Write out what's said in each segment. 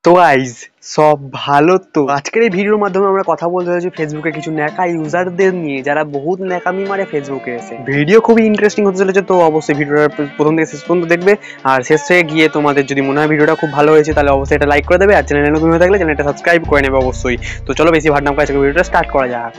তো গাইজ সব ভালো তো। আজকের এই ভিডিওর মাধ্যমে আমরা কথা বলতে চাইছি ফেসবুকে কিছু ন্যাকা ইউজারদের নিয়ে যারা বহুত ন্যাকামি মারে ফেসবুকে এসে। ভিডিও খুবই ইন্টারেস্টিং হতে চলেছে, তো অবশ্যই ভিডিওটা প্রথম থেকে শেষ পর্যন্ত দেখবে। আর শেষে গিয়ে তোমাদের যদি মনে হয় ভিডিওটা খুব ভালো হয়েছে তাহলে অবশ্যই এটা লাইক করে দেবে, আর চ্যানেলে নতুন হয়ে থাকলে চ্যানেলটা সাবস্ক্রাইব করে নেবে অবশ্যই। তো চলো বেশি ভাট না করে আজকে ভিডিওটা স্টার্ট করা যাক।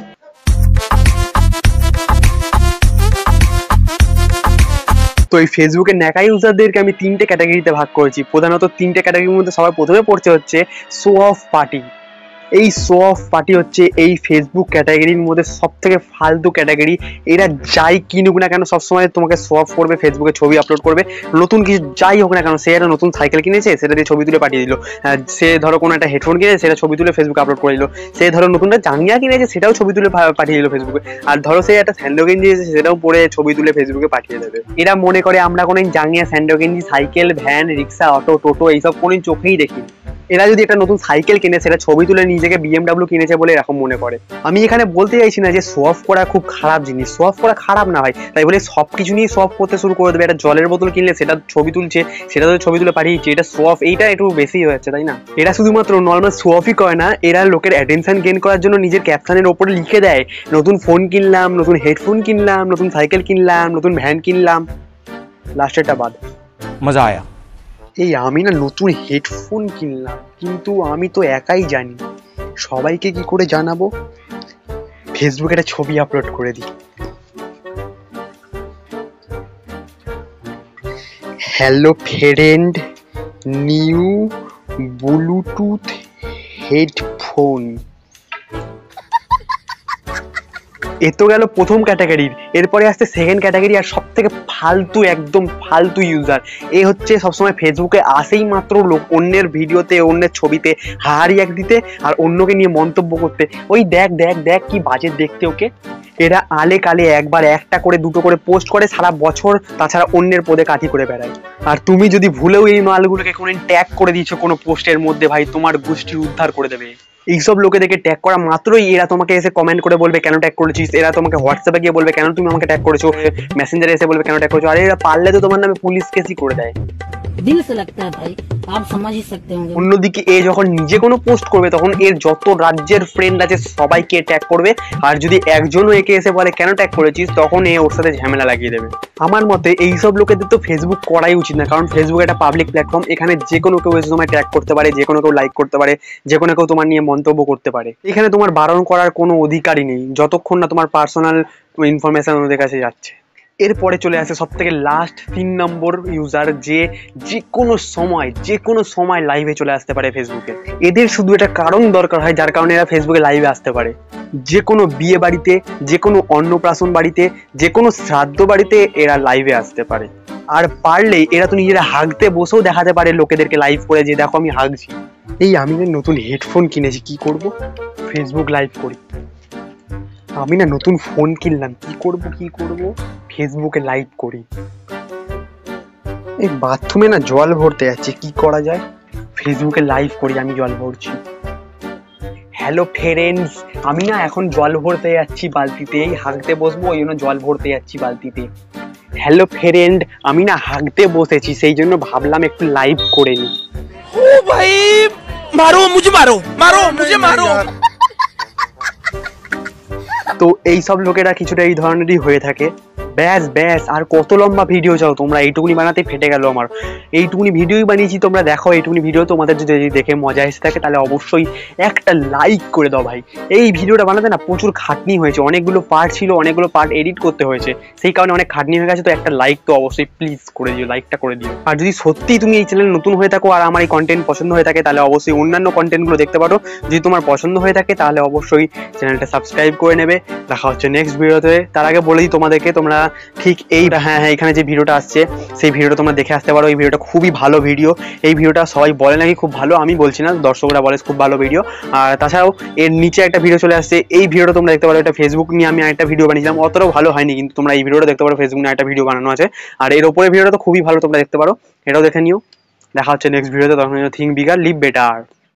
তো এই ফেসবুকের ন্যাকা ইউজারদেরকে আমি তিনটে ক্যাটাগরিতে ভাগ করেছি। প্রধানত তিনটে ক্যাটাগরির মধ্যে সবার প্রথমে পড়ছে হচ্ছে শো অফ পার্টি। এই শো অফ পার্টি হচ্ছে এই ফেসবুক ক্যাটাগরির মধ্যে সব থেকে ফালতু ক্যাটাগরি। এরা যাই কিনুক না কেন সবসময় তোমাকে শো অফ করবে, ফেসবুকে ছবি আপলোড করবে, নতুন কিছু যাই হোক না কেন। সে একটা নতুন সাইকেল কিনেছে, সেটা দিয়ে ছবি তুলে পাঠিয়ে দিল। সে ধরো কোনো একটা হেডফোন কিনেছে, সেটা ছবি তুলে ফেসবুকে আপলোড করে দিল। সে ধরো নতুন একটা জাঙ্গিয়া কিনেছে, সেটাও ছবি তুলে পাঠিয়ে দিল ফেসবুকে। আর ধরো সে একটা স্যান্ডো গেঞ্জি দিয়েছে, সেটাও পরে ছবি তুলে ফেসবুকে পাঠিয়ে দেবে। এরা মনে করে আমরা কোনো জাঙ্গিয়া, স্যান্ডো গেঞ্জি, সাইকেল, ভ্যান, রিক্সা, অটো, টোটো এইসব কোনো চোখেই দেখি। এরা যদি একটা নতুন সাইকেল কিনে সেটা ছবি তুলে নিজেকে BMW কিনেছে বলে এরকম মনে করে। আমি এখানে বলতে চাইছি না যে শো অফ করা খুব খারাপ জিনিস, শো অফ করা খারাপ না ভাই, তাই বলে সব কিছু নিয়ে শো অফ করতে শুরু করে দেবে। একটা জলের বোতল কিনলে সেটা ছবি তুলছে, সেটা তো ছবি তুলে পাঠিয়েছে, এটা শো অফ। এইটা একটু বেশি হয়েছে, তাই না? এরা শুধুমাত্র নর্মাল শো অফই করে না, এরা লোকের অ্যাটেনশন গেইন করার জন্য নিজের ক্যাপশনের ওপরে লিখে দেয় নতুন ফোন কিনলাম, নতুন হেডফোন কিনলাম, নতুন সাইকেল কিনলাম, নতুন ভ্যান কিনলাম। লাস্টেরটা বাদ। মজা আয়া। এই আমি না নতুন হেডফোন কিনলাম, কিন্তু আমি তো একাই জানি, সবাইকে কি করে জানাবো? ফেসবুকে একটা ছবি আপলোড করে দিই। Hello friend, new Bluetooth headphone. এ তো গেল প্রথম ক্যাটাগরির। এরপরে আসছে সেকেন্ড ক্যাটাগরি, আর সব থেকে ফালতু, একদম ফালতু ইউজার। এ হচ্ছে সবসময় ফেসবুকে আসেই মাত্র লোক অন্যের ভিডিওতে, অন্যের ছবিতে রিঅ্যাক্ট দিতে আর অন্যকে নিয়ে মন্তব্য করতে। ওই দেখ দেখ দেখ কি বাজে দেখতে ওকে। এরা আলে কালে একবার একটা করে দুটো করে পোস্ট করে সারা বছর, তাছাড়া অন্যের পদে কাঠি করে বেড়ায়। আর তুমি যদি ভুলেও এই মালগুলোকে কোনো ট্যাগ করে দিয়েছো কোনো পোস্টের মধ্যে, ভাই তোমার গোষ্ঠীর উদ্ধার করে দেবে। এইসব লোকেদেরকে ট্যাগ করা মাত্রই এরা তোমাকে এসে কমেন্ট করে বলবে কেন ট্যাগ করেছিস। এরা তোমাকে হোয়াটসঅ্যাপে গিয়ে বলবে কেন তুমি আমাকে ট্যাগ করেছো, মেসেঞ্জারে এসে বলবে কেন ট্যাগ করেছো। আর এরা পারলে তো তোমার নামে পুলিশ কেসই করে দেয়। दिल से लगता है भाई, आप समझ ही सकते होंगे। অন্যদিকে এ যখন নিজে কোনো পোস্ট করবে তখন এর যত রাজ্যের ফ্রেন্ড আছে সবাইকে ট্যাগ করবে। আর যদি একজনও একে এসে বলে কেন ট্যাগ করেছিস, তখন এ ওর সাথে ঝামেলা লাগিয়ে দেবে। আমার মতে এইসব লোকেদের তো ফেসবুক করাই উচিত না, কারণ ফেসবুক একটা পাবলিক প্ল্যাটফর্ম। এখানে যে কোনো কেউ এসে তোমায় ট্যাগ করতে পারে, যে কোনো কেউ লাইক করতে পারে, যে কোনো কেউ তোমার নিয়ে মন্তব্য করতে পারে। এখানে তোমার বারণ করার কোনো অধিকারই নেই, যতক্ষণ না তোমার পার্সোনাল ইনফরমেশন ওদের কাছে যাচ্ছে। এরপরে চলে আসে সব থেকে লাস্ট 3 নম্বর ইউজার, যে কোনো সময় লাইভে চলে আসতে পারে ফেসবুকে। এদের শুধু একটা কারণ দরকার হয় যার কারণে এরা ফেসবুকে লাইভে আসতে পারে। যে কোনো বিয়ে বাড়িতে, যে কোনো অন্নপ্রাশন বাড়িতে, যে কোনো শ্রাদ্ধ বাড়িতে এরা লাইভে আসতে পারে। আর পারলেই এরা তো নিজেরা হাগতে বসেও দেখাতে পারে লোকেদেরকে লাইভ করে, যে দেখো আমি হাগছি। এই আমি না নতুন হেডফোন কিনেছি, কি করব? ফেসবুক লাইভ করি। আমি না নতুন ফোন কিনলাম, কি করব? ফেসবুকে লাইভ করি। এই বাথরুমে না জল ভরতে যাচ্ছে, কি করা যায়? ফেসবুকে লাইভ করি আমি জল ভরছি। হ্যালো ফ্রেন্ডস, আমি না এখন জল ভরতে যাচ্ছি বালতিতে, এই হাগতে বসবো ওই জন্য জল ভরতে যাচ্ছি বালতিতে। হ্যালো ফ্রেন্ড, আমি না হাগতে বসেছি, সেই জন্য ভাবলাম একটু লাইভ করে নি। ও ভাই মারো মুঝে, মারো মুঝে মারো। তো এই সব লোকেরা কিছুটা এই ধরনেরই হয়ে থাকে। ব্যাস আর কত লম্বা ভিডিও চাও তোমরা? এইটুকুনি বানাতে ফেটে গেল আমার। এইটুকুনি ভিডিওই বানিয়েছি, তোমরা দেখো। এইটুকুনি ভিডিও তোমাদের যদি দেখে মজা এসে থাকে তাহলে অবশ্যই একটা লাইক করে দাও ভাই। এই ভিডিওটা বানাতে না প্রচুর খাটনি হয়েছে, অনেকগুলো পার্ট ছিল, অনেকগুলো পার্ট এডিট করতে হয়েছে, সেই কারণে অনেক খাটনি হয়ে গেছে। তো একটা লাইক তো অবশ্যই প্লিজ করে দিও, লাইকটা করে দিও। আর যদি সত্যিই তুমি এই চ্যানেল নতুন হয়ে থাকো আর আমার এই কন্টেন্ট পছন্দ হয়ে থাকে তাহলে অবশ্যই অন্যান্য কন্টেন্টগুলো দেখতে পারো। যদি তোমার পছন্দ হয়ে থাকে তাহলে অবশ্যই চ্যানেলটা সাবস্ক্রাইব করে নেবে। দেখা হচ্ছে নেক্সট ভিডিওতে। তার আগে বলে দিই তোমাদেরকে, তোমরা ঠিক এই এখানে যে ভিডিওটা আসছে সেই ভিডিওটা তোমরা দেখে আসতে পারো। এই ভিডিওটা খুবই ভালো ভিডিও। এই ভিডিওটা সবাই বলে নাকি খুব ভালো, আমি বলছি না, দর্শকরা বলে খুব ভালো ভিডিও। আর তাছাড়াও এর নিচে একটা ভিডিও চলে আসছে, এই ভিডিওটা তোমরা দেখতে পারো। এটা ফেসবুক নিয়ে আমি আরেকটা ভিডিও বানিয়েছিলাম, অতটাও ভালো হয়নি, কিন্তু তোমরা এই ভিডিওটা দেখতে পারো। ফেসবুক নিয়ে একটা ভিডিও বানানো আছে, আর এর উপরে ভিডিওটা তো খুবই ভালো, তোমরা দেখতে পারো, এটাও দেখে নিও। দেখা হচ্ছে নেক্সট ভিডিওতে, তখন থিঙ্ক বিগার লিভ বেটার।